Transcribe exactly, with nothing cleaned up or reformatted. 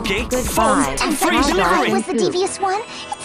Okay, Goodbye. phone and free Goodbye. delivery. was the devious one?